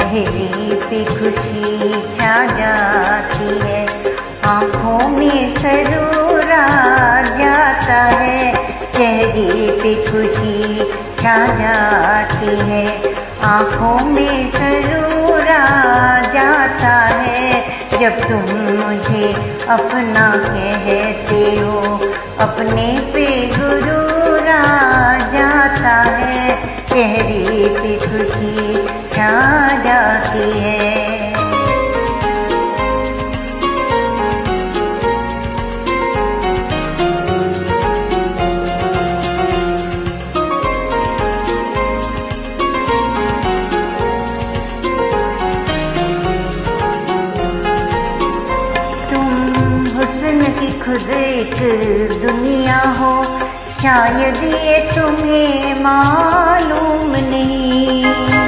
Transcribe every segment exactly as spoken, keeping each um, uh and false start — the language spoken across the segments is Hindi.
चेहरे पे खुशी छा जाती है, आँखों में सरूर आ जाता है। चेहरे पे खुशी छा जाती है, आँखों में सरूर आ जाता है। जब तुम मुझे अपना कहते हो, अपने पे गुरूर आ जाता है। चेहरे पे खुशी छा जाती है। खुद एक दुनिया हो, शायद ये तुम्हें मालूम नहीं।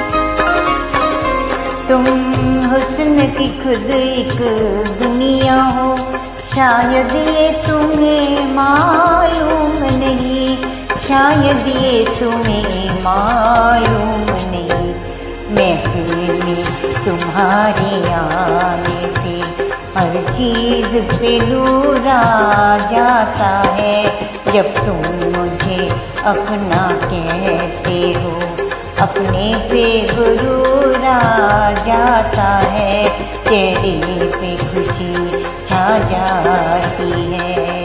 तुम हुस्न की खुद एक दुनिया हो, शायद ये तुम्हें मालूम नहीं, शायद ये तुम्हें मालूम नहीं। महफिल में तुम्हारे आने से हर चीज पे नूर आ जाता है। जब तुम मुझे अपना कहते हो, अपने पे गुरूर आ जाता है। चेहरे पे खुशी छा जाती है।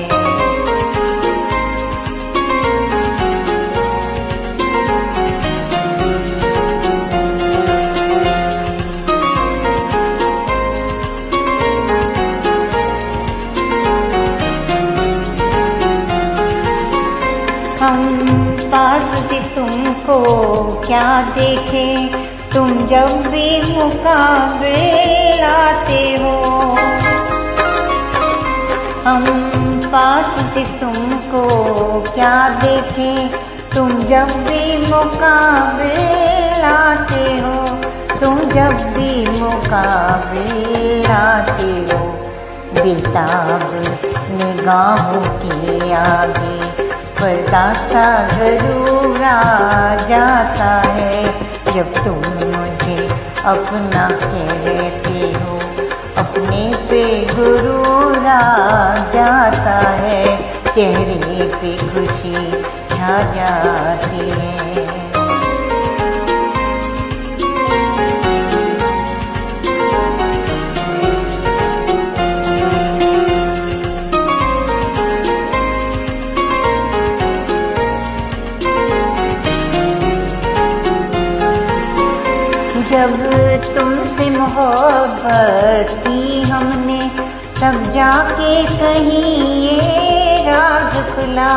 हम पास से तुमको क्या देखें, तुम जब भी मुकाबले लाते हो। हम पास से तुमको क्या देखें, तुम जब भी मुकाबले लाते हो, तुम जब भी मुकाबले लाते हो। बेताब निगाहों के आगे पर्दा सा जरूर आ जाता है। जब तुम मुझे अपना कहते हो, अपने पे गुरूर आ जाता है। चेहरे पे खुशी छा जाती है। जब तुमसे मोहब्बत की हमने, तब जाके कहीं ये राज खुला।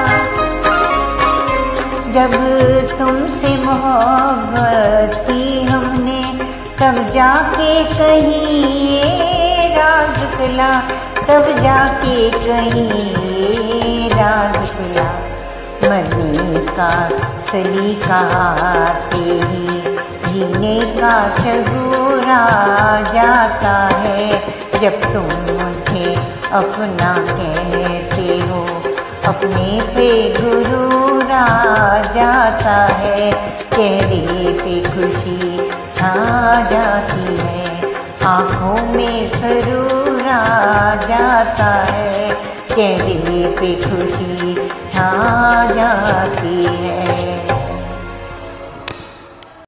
जब तुमसे मोहब्बत की हमने, तब जाके कहीं ये राज खुला, तब जाके कहीं ये राज खुला। मरने का सलीका आते ही जीने का शगुर आ जाता है। जब तुम मुझे अपना कहते हो, अपने पे गुरूर आ जाता है। चेहरे पे खुशी छा जाती है, आँखों में सरूर आ जाता है। चेहरे पे खुशी छा जाती है।